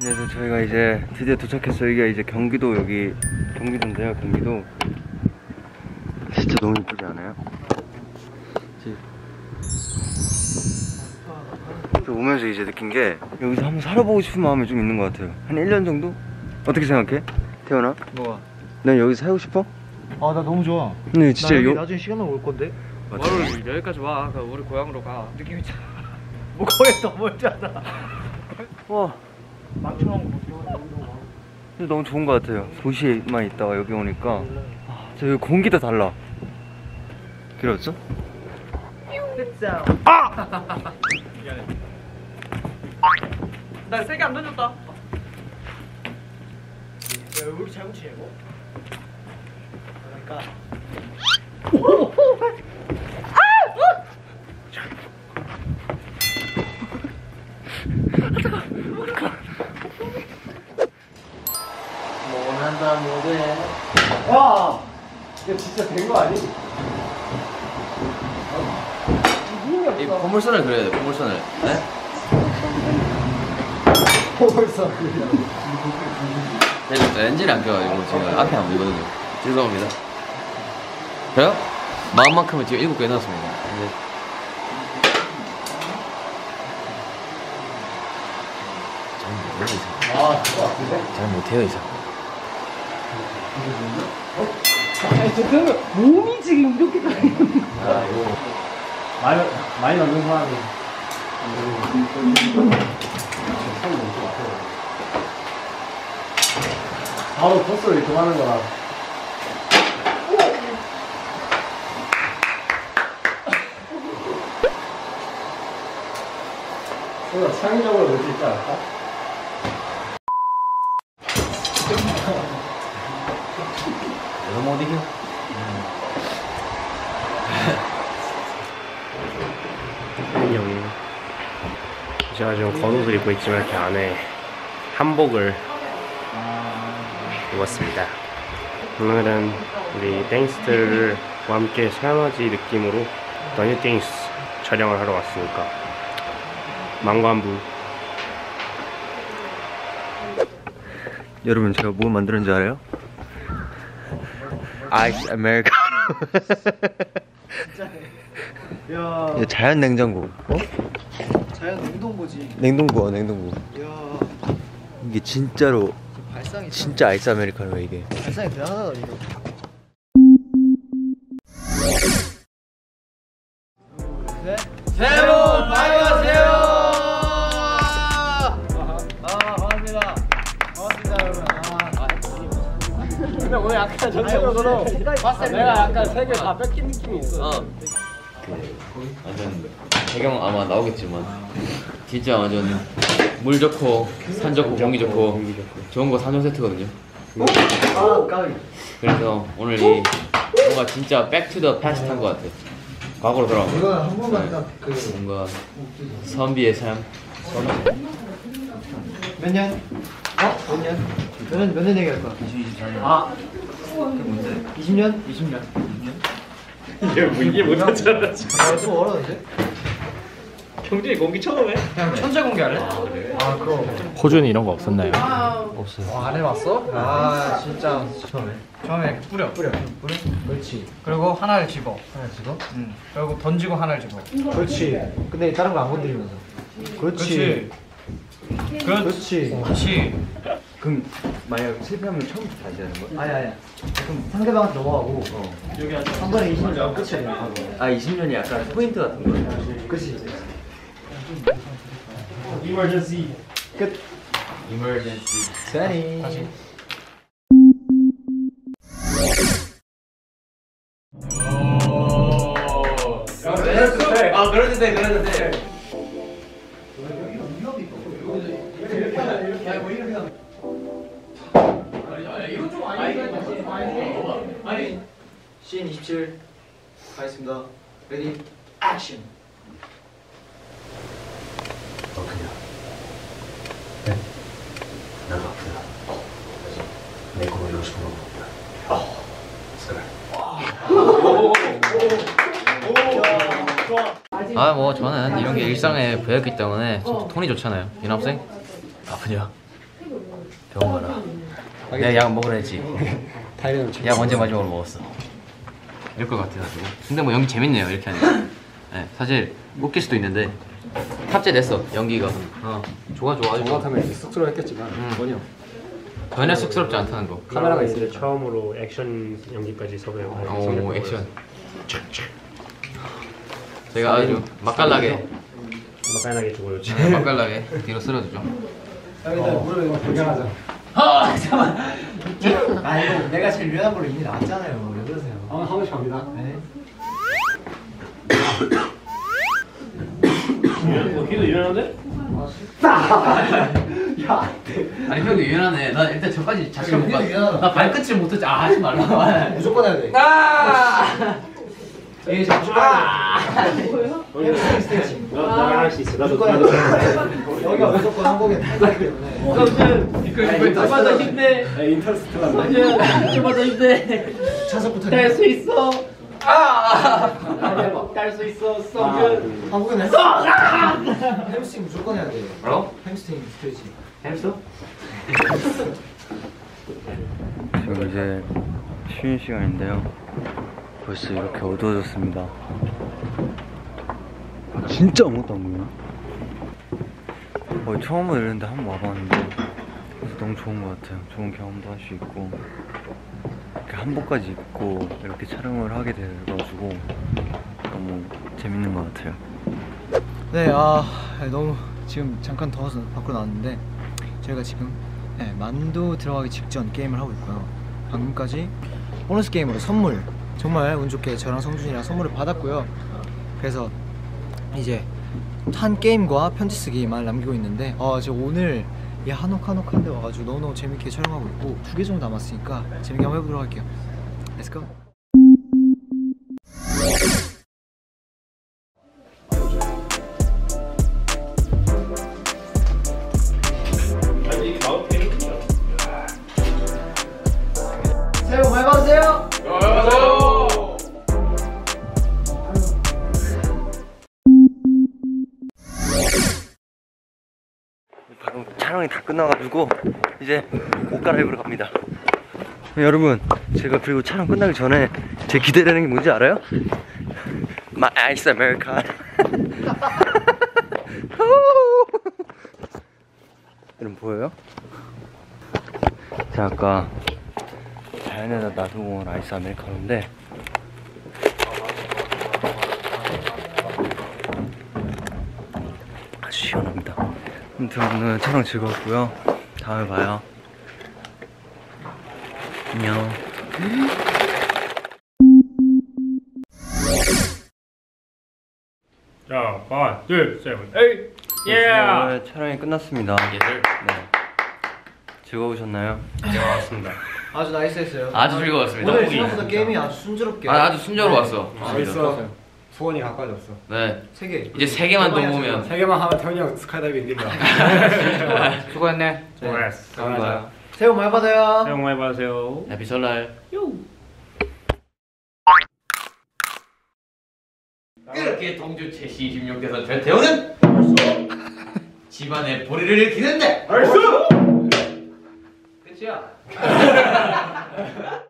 그래서 저희가 이제 드디어 도착했어요. 이게 이제 경기도, 여기 경기도인데요. 경기도 진짜 너무 이쁘지 않아요? 저 오면서 이제 느낀 게 여기서 한번 살아보고 싶은 마음이 좀 있는 것 같아요. 한 1년 정도? 어떻게 생각해? 태연아? 뭐가? 난 여기서 살고 싶어? 아, 나 너무 좋아. 근데 진짜 나 여기 나중에 시간 나면 올 건데. 뭘 여기까지 와. 우리 고향으로 가. 느낌이 참. 뭐 거의 더 멀잖아. 와, 망청한 거 보세요. 여기로 와. 근데 너무 좋은 것 같아요. 도시에만 있다가 여기 오니까 저 여기 공기도 달라. 길었죠? 아! 미안해. 나 세게 안 던졌다. 야, 왜 이렇게 잘 붙이냐 이거? 그러니까. 원한다 모델. 와, 이거 진짜 된 거 아니? 이 포물선을 그려야 돼. 포물선을. 네? 포물선. 엔진이 안 껴가지고 지금 앞에 안 보이거든요. 죄송합니다. 그래요? 마음만큼은 지금 7개 해놨습니다. 네. 잘 못해요 이상. 아니 저 몸이 지금 이렇게 다 있는. 아 이거 많이 만든 사람이. 바로 토스를 이렇게 하는 거라. 뭔가 창의적으로 넣을 수 있지 않을까? 내가 못 이겨. 혜인이 형이 제가 지금 겉옷을 입고 있지만 이렇게 안에 한복을 입었습니다. 오늘은 우리 땡스들과 함께 새하나지 느낌으로 더뉴 땡스 촬영을 하러 왔으니까 망관부. 여러분, 제가 뭐 만들었는지 알아요? 아이스 아메리카노. 야, 자연 냉장고. 어? 자연 냉동고지. 냉동고야, 냉동고. 야, 이게 진짜로 발상이 진짜 아이스 아메리카노야 이게. 발상이 대단하다 이거. 네. 새해 복 많이 받으세요. 반갑습니다. 반갑습니다 여러분. 근데 오늘 약간 전체적으로 내가 약간 세개 다 뺏긴 느낌이 있어. 완전 배경 아마 나오겠지만 진짜 완전 물 좋고 산 좋고 공기 좋고 좋은 거 3종 세트거든요. 그래서 오늘 이 뭔가 진짜 백 투 더 패스트 한 것 같아. 과거로 돌아온 거. 이거는 한 번만 딱 그. 뭔가 선비의 삶. 몇 년? 몇 년? 몇 년 얘기할 거야? 2024년. 아, 뭔데? 20년? 20년. 이게 못하잖아 지금. 아, 좀 어려운데? 경진이 공기 처음 해? 그냥 천재 공개할래? 아, 그거. 호주는 이런 거 없었나요? 없어요. 안 해봤어? 아, 진짜. 처음에 뿌려. 그렇지. 그리고 하나를 집어. 하나 집어? 응. 그리고 던지고 하나를 집어. 그렇지. 근데 다른 거 안 건드리면서. 그렇지. 그렇지. 그렇지. 그럼 만약 실패하면 처음부터 다시 하는 거야? 아니. 그럼 상대방한테 넘어가고. 여기 아주 한 번에 20년 끝이야. 아, 20년이 약간 포인트 같은 거야? 그렇지. 이머전시. 끝. 이머전시. 세니. 다시. 아 그래도 돼. 씬 27 가겠습니다. 레디 액션. 그냥 네? 나가 아프다. 내 꿈을 이루고 싶은 건 없다. 아 뭐 저는 이런 게 일상의 부였기 때문에 톤이 좋잖아요. 유남생? 아프냐? 병원 가라. 내가 약 먹으라 했지. 약 언제 마지막으로 먹었어? 이럴 것 같아가지고. 근데 뭐 연기 재밌네요 이렇게 하니까. 네, 사실 웃길 수도 있는데 탑재됐어 연기가. 좋아 아주 좋아. 정확하면 쑥스러워했겠지만 전혀 전혀 쑥스럽지 않다는 거. 카메라가 있을 때 처음으로 액션 연기까지 섭외하고. 오 액션. 제가 아주 맛깔나게 죽어요. 맛깔나게 뒤로 쓸어주죠. 일단 무릎에 이거 변경하자. 잠깐만. 아 이거 내가 제일 유연한 걸로 이미 나왔잖아요. 왜 그러세요? 한 번씩 갑니다. 네. 키도 유연한데? 야, 아니 형도 유연하네. 나 일단 저까지 자신 못 형도 유연하다. 나 발끝을 못 듣지. 하지 말라. 무조건 해야 돼. 에이 잠시만. 햄스트링 스트레칭. 나가 할 수 있어. 나도 무조건 해야 돼. 여기가 무조건 한국에 탈거기 때문에. 이거 잡아서 힘내. 인터스텔라. 잡아서 힘내. 차석부터. 딸 수 있어. 딸 수 있어. 성준. 한국에는 햄스트링 무조건 해야 돼. 뭐라고? 햄스트링 스트레칭. 햄스터? 지금 이제 쉬는 시간인데요. 벌써 이렇게 어두워졌습니다. 진짜 아무것도 안 보이나? 처음으로 이랬는데 한 번 와봤는데 그래서 너무 좋은 것 같아요. 좋은 경험도 할 수 있고 이렇게 한복까지 입고 이렇게 촬영을 하게 돼가지고 너무 재밌는 것 같아요. 네, 너무 지금 잠깐 더워서 밖으로 나왔는데 저희가 지금 만두 들어가기 직전 게임을 하고 있고요. 방금까지 보너스 게임으로 선물 정말 운 좋게 저랑 성준이랑 선물을 받았고요. 그래서 이제 한 게임과 편지 쓰기만 남기고 있는데 제가 오늘 이 한옥한데 와가지고 너무너무 재밌게 촬영하고 있고 2개 정도 남았으니까 재밌게 한번 해보도록 할게요. Let's go. 새해 복 많이 받으세요. 방금 촬영이 다 끝나가지고 이제 옷 갈아입으러 갑니다. 여러분, 제가 그리고 촬영 끝나기 전에 제 기대되는 게 뭔지 알아요? My Ice Americano. 여러분 보여요? 제가 아까 자연에다 놔두고 온 아이스 아메리카노인데 아주 시원합니다. 아무튼 오늘 촬영 즐거웠고요. 다음에 봐요. 안녕. 자, 1, 2, 3, 8. 예. 오늘 촬영이 끝났습니다. 예. 네. 즐거우셨나요? 왔습니다. 아주 나이스했어요. 아주 즐거웠습니다. 오늘 생각보다 게임이 아주 순조롭게. 아주 순조로웠어. 재밌어. 수원이 가까워졌어. 네. 3개. 이제 3개만 더 모으면. 3개만 하면 태훈이 형 스카이다이빙 뛴다. 수고했네. 좋았어. 감사합니다. 새해 복 많이 받아요. 새해 복 많이 받으세요. 해피 설날. 이렇게 동주 최씨 26대선 전태호는 집안의 보리를 기는데. 끝이야.